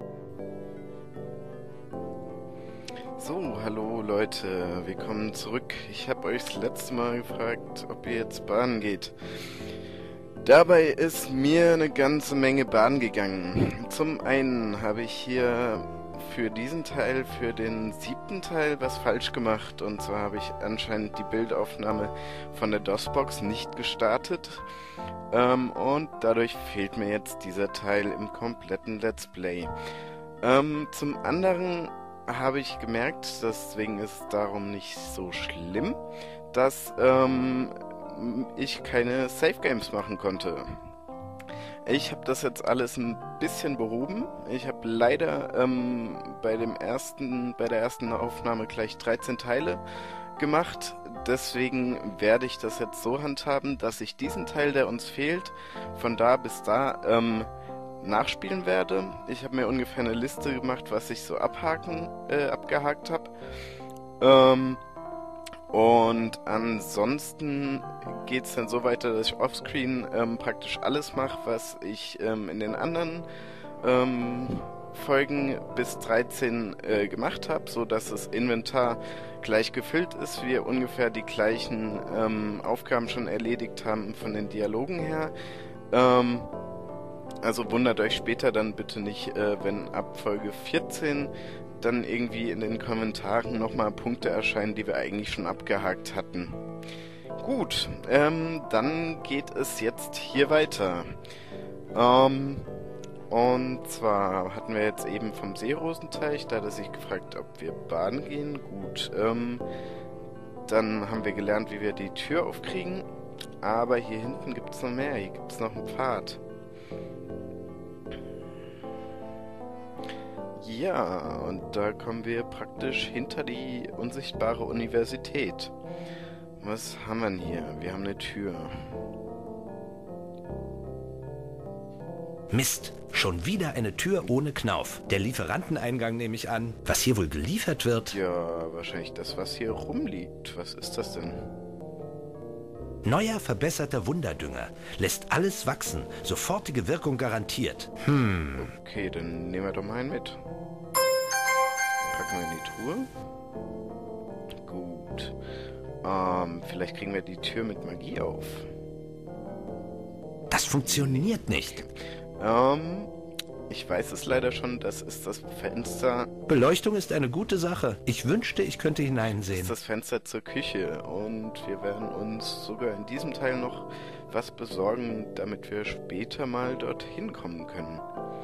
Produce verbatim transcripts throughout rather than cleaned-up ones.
So, hallo Leute, willkommen zurück. Ich habe euch das letzte Mal gefragt, ob ihr jetzt baden geht. Dabei ist mir eine ganze Menge baden gegangen. Zum einen habe ich hier für diesen Teil, für den siebten Teil, was falsch gemacht. Und zwar habe ich anscheinend die Bildaufnahme von der DOS-Box nicht gestartet. Ähm, und dadurch fehlt mir jetzt dieser Teil im kompletten Let's Play. Ähm, zum anderen habe ich gemerkt, deswegen ist es darum nicht so schlimm, dass ähm, ich keine Save Games machen konnte. Ich habe das jetzt alles ein bisschen behoben. Ich habe leider ähm, bei dem ersten, bei der ersten Aufnahme gleich dreizehn Teile gemacht. Deswegen werde ich das jetzt so handhaben, dass ich diesen Teil, der uns fehlt, von da bis da ähm, nachspielen werde. Ich habe mir ungefähr eine Liste gemacht, was ich so abhaken, äh, abgehakt habe. Ähm, und ansonsten geht es dann so weiter, dass ich offscreen ähm, praktisch alles mache, was ich ähm, in den anderen ähm, Folgen bis dreizehn äh, gemacht habe, so dass das Inventar gleich gefüllt ist, wir ungefähr die gleichen ähm, Aufgaben schon erledigt haben von den Dialogen her. Ähm, Also wundert euch später dann bitte nicht, äh, wenn ab Folge vierzehn dann irgendwie in den Kommentaren nochmal Punkte erscheinen, die wir eigentlich schon abgehakt hatten. Gut, ähm, dann geht es jetzt hier weiter. Ähm, und zwar hatten wir jetzt eben vom Seerosenteich, da hat er sich gefragt, ob wir baden gehen. Gut, ähm, dann haben wir gelernt, wie wir die Tür aufkriegen. Aber hier hinten gibt es noch mehr, hier gibt es noch einen Pfad. Ja, und da kommen wir praktisch hinter die unsichtbare Universität. Was haben wir denn hier? Wir haben eine Tür. Mist, schon wieder eine Tür ohne Knauf. Der Lieferanteneingang nehme ich an. Was hier wohl geliefert wird? Ja, wahrscheinlich das, was hier rumliegt. Was ist das denn? Neuer, verbesserter Wunderdünger. Lässt alles wachsen. Sofortige Wirkung garantiert. Hm. Okay, dann nehmen wir doch mal einen mit. Packen wir in die Truhe. Gut. Ähm, vielleicht kriegen wir die Tür mit Magie auf. Das funktioniert nicht. Ähm, ich weiß es leider schon, das ist das Fenster. Beleuchtung ist eine gute Sache. Ich wünschte, ich könnte Das hineinsehen. ist das Fenster zur Küche und wir werden uns sogar in diesem Teil noch was besorgen, damit wir später mal dorthin kommen können.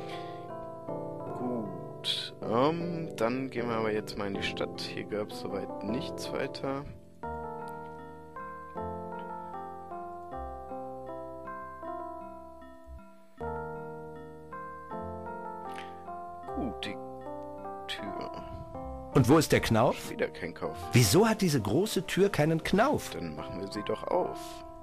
Gut, ähm, dann gehen wir aber jetzt mal in die Stadt. Hier gab es soweit nichts weiter. Gut, die Tür. Und wo ist der Knauf? Wieder kein Kauf. Wieso hat diese große Tür keinen Knauf? Dann machen wir sie doch auf.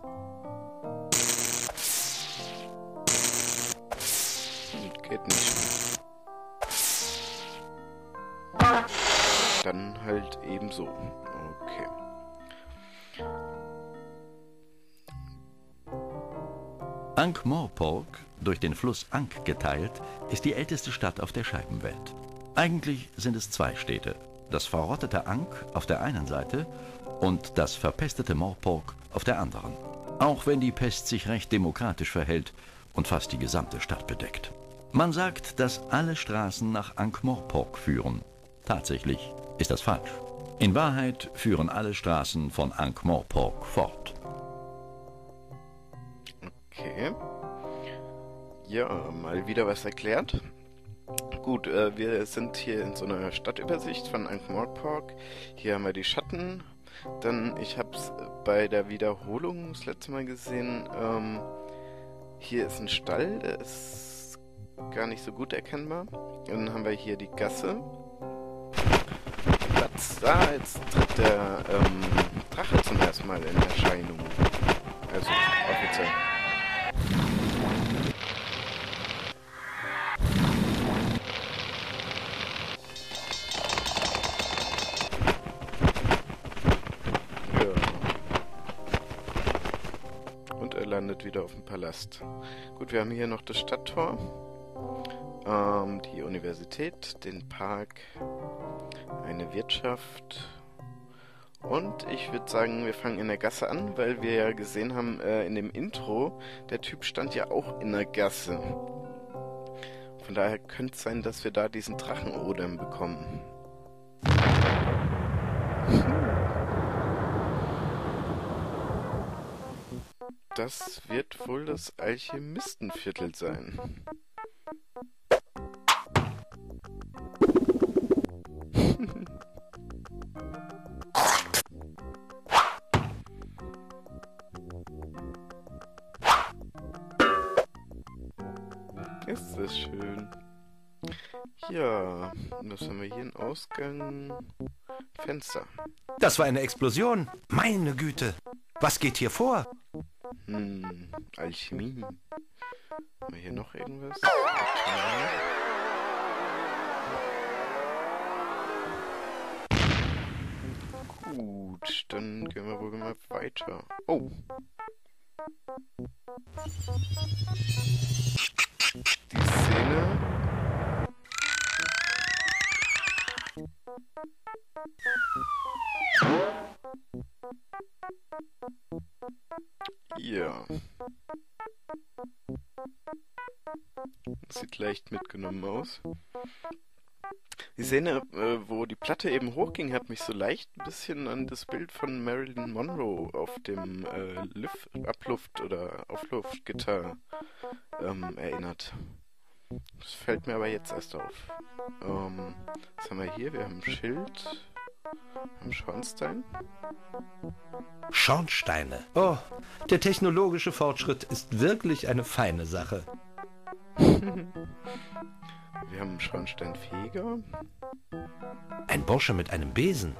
Und geht nicht. Dann halt ebenso. Okay. Ankh-Morpork, durch den Fluss Ankh geteilt, ist die älteste Stadt auf der Scheibenwelt. Eigentlich sind es zwei Städte, das verrottete Ankh auf der einen Seite und das verpestete Morpork auf der anderen. Auch wenn die Pest sich recht demokratisch verhält und fast die gesamte Stadt bedeckt. Man sagt, dass alle Straßen nach Ankh-Morpork führen. Tatsächlich ist das falsch. In Wahrheit führen alle Straßen von Ankh-Morpork fort. Okay. Ja, mal wieder was erklärt. Gut, äh, wir sind hier in so einer Stadtübersicht von Ankh-Morpork. Hier haben wir die Schatten. Dann, ich habe es bei der Wiederholung das letzte Mal gesehen, ähm, hier ist ein Stall, der ist gar nicht so gut erkennbar. Und dann haben wir hier die Gasse. Platz da, jetzt tritt der ähm, Drache zum ersten Mal in Erscheinung. Also offiziell. landet wieder auf dem Palast. Gut, wir haben hier noch das Stadttor. Ähm, die Universität, den Park, eine Wirtschaft. Und ich würde sagen, wir fangen in der Gasse an, weil wir ja gesehen haben äh, in dem Intro, der Typ stand ja auch in der Gasse. Von daher könnte es sein, dass wir da diesen Drachenodem bekommen. Das wird wohl das Alchemistenviertel sein. Ist das schön. Ja, was haben wir hier? Ein Ausgang. Fenster. Das war eine Explosion. Meine Güte. Was geht hier vor? Hm, Alchemie. Haben wir hier noch irgendwas? Gut, dann gehen wir wohl mal weiter. Oh. Die Szene. Ja. Sieht leicht mitgenommen aus. Die Szene, äh, wo die Platte eben hochging, hat mich so leicht ein bisschen an das Bild von Marilyn Monroe auf dem äh, Lüft, Abluft- oder Aufluftgitter ähm, erinnert. Das fällt mir aber jetzt erst auf. Ähm, was haben wir hier? Wir haben ein Schild, haben Schornstein. Schornsteine. Oh, der technologische Fortschritt ist wirklich eine feine Sache. Wir haben einen Schornsteinfeger. Ein Bursche mit einem Besen.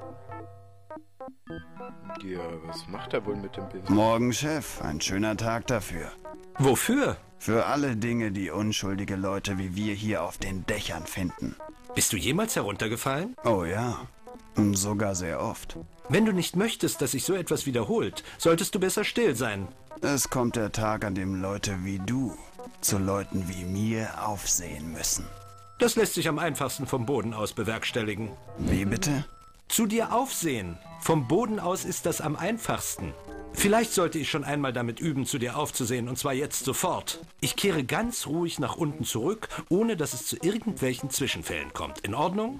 Ja, was macht er wohl mit dem Besen? Morgen, Chef. Ein schöner Tag dafür. Wofür? Für alle Dinge, die unschuldige Leute wie wir hier auf den Dächern finden. Bist du jemals heruntergefallen? Oh ja. Und sogar sehr oft. Wenn du nicht möchtest, dass sich so etwas wiederholt, solltest du besser still sein. Es kommt der Tag, an dem Leute wie du zu Leuten wie mir aufsehen müssen. Das lässt sich am einfachsten vom Boden aus bewerkstelligen. Wie bitte? Zu dir aufsehen. Vom Boden aus ist das am einfachsten. Vielleicht sollte ich schon einmal damit üben, zu dir aufzusehen, und zwar jetzt sofort. Ich kehre ganz ruhig nach unten zurück, ohne dass es zu irgendwelchen Zwischenfällen kommt. In Ordnung?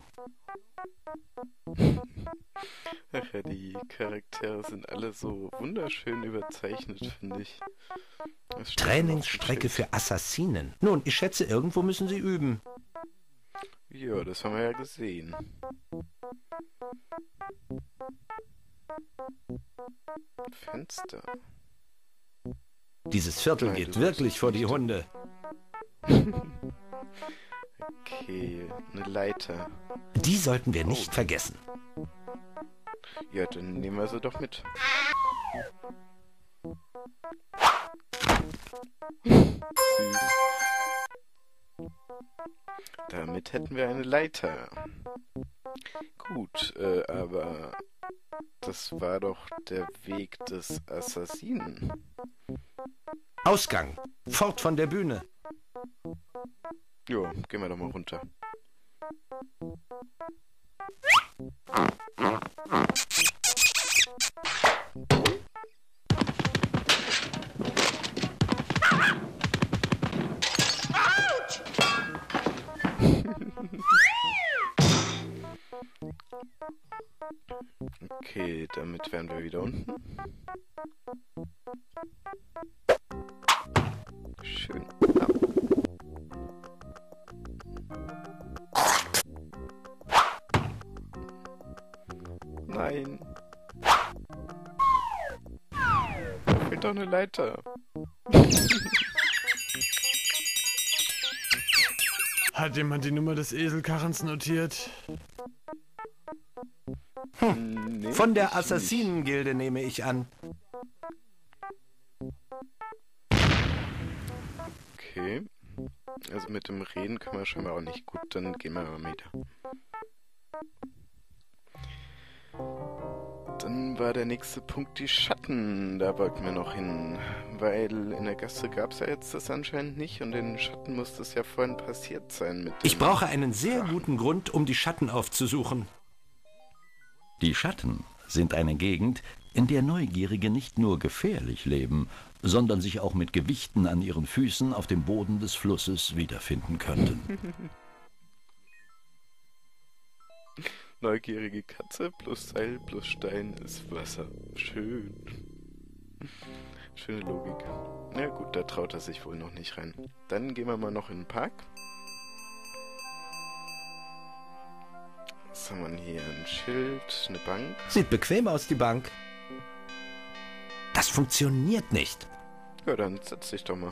Ach ja, die Charaktere sind alle so wunderschön überzeichnet, finde ich. Das steht Trainingsstrecke auf dem für Assassinen. Nun, ich schätze, irgendwo müssen sie üben. Schild. Ja, das haben wir ja gesehen. Fenster. Dieses Viertel Nein, geht du wirklich sollst vor die nicht. Hunde. Okay, eine Leiter. Die sollten wir nicht vergessen. Ja, dann nehmen wir sie doch mit. Süß. Damit hätten wir eine Leiter. Gut, äh, aber das war doch der Weg des Assassinen. Ausgang. Fort von der Bühne. Jo, gehen wir doch mal runter. Okay, damit wären wir wieder unten. Schön. Ja. Nein. Da fehlt doch eine Leiter. Hat jemand die Nummer des Eselkarrens notiert? Hm, nee, Von ich der nicht. Assassinengilde nehme ich an. Okay. Also mit dem Reden können wir scheinbar auch nicht gut, dann gehen wir mal wieder. Dann Dann war der nächste Punkt die Schatten. Da wollten wir noch hin. Weil in der Gasse gab es ja jetzt das anscheinend nicht und in den Schatten muss das ja vorhin passiert sein. Mit Ich brauche einen sehr guten Grund, um die Schatten aufzusuchen. Die Schatten sind eine Gegend, in der Neugierige nicht nur gefährlich leben, sondern sich auch mit Gewichten an ihren Füßen auf dem Boden des Flusses wiederfinden könnten. Neugierige Katze plus Seil plus Stein ist Wasser. Schön. Schöne Logik. Na gut, da traut er sich wohl noch nicht rein. Dann gehen wir mal noch in den Park. Was haben wir denn hier? Ein Schild, eine Bank. Sieht bequem aus, die Bank. Das funktioniert nicht. Ja, dann setz dich doch mal.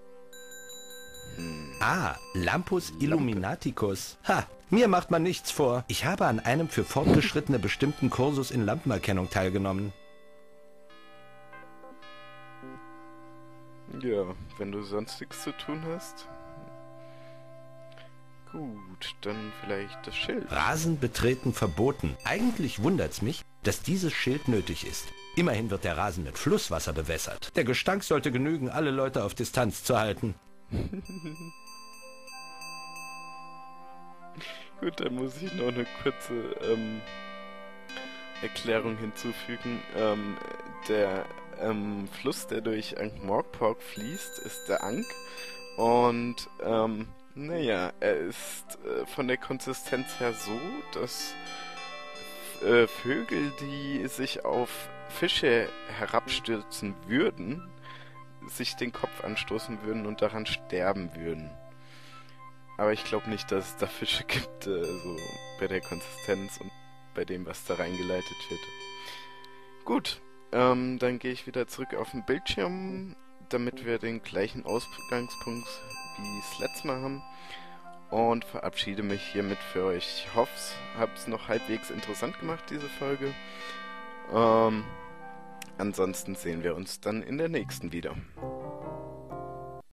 Hm. Ah, Lampus Illuminaticus. Ha, mir macht man nichts vor. Ich habe an einem für Fortgeschrittene bestimmten Kursus in Lampenerkennung teilgenommen. Ja, wenn du sonst nichts zu tun hast. Gut, dann vielleicht das Schild. Rasen betreten verboten. Eigentlich wundert's mich, dass dieses Schild nötig ist. Immerhin wird der Rasen mit Flusswasser bewässert. Der Gestank sollte genügen, alle Leute auf Distanz zu halten. Gut, dann muss ich noch eine kurze ähm, Erklärung hinzufügen. Ähm, der ähm, Fluss, der durch Ankh-Morpork fließt, ist der Ankh. Und ähm, naja, er ist äh, von der Konsistenz her so, dass äh, Vögel, die sich auf Fische herabstürzen würden, sich den Kopf anstoßen würden und daran sterben würden. Aber ich glaube nicht, dass es da Fische gibt, äh, so bei der Konsistenz und bei dem, was da reingeleitet wird. Gut, ähm, dann gehe ich wieder zurück auf den Bildschirm, damit wir den gleichen Ausgangspunkt wie das letzte Mal haben. Und verabschiede mich hiermit für euch. Ich hoffe, ich habe es noch halbwegs interessant gemacht, diese Folge. Ähm, ansonsten sehen wir uns dann in der nächsten wieder.